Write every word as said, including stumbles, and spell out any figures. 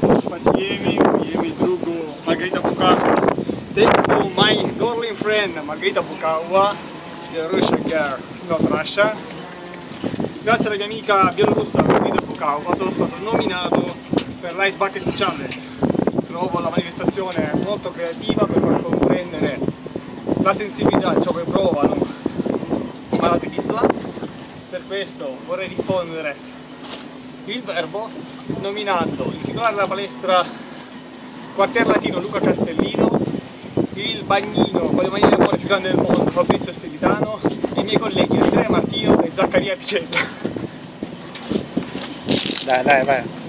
Спасибо, моему другу Margherita Bukawa. Thanks to my girlfriend friend Margherita Bukawa, the Russian girl, not Russia. Grazie alla mia amica bielorussa Margherita Bukawa sono stato nominato per l'Ice Bucket Challenge. Trovo la manifestazione molto creativa per far comprendere la sensibilità di ciò che provano i malati di Islam. Per questo vorrei diffondere il verbo nominando il titolare della palestra Quartier Latino Luca Castellino, il bagnino con le mani di amore più grande del mondo Fabrizio Stelitano, i miei colleghi Andrea Martino e Zaccaria Picella. Dai, dai, vai.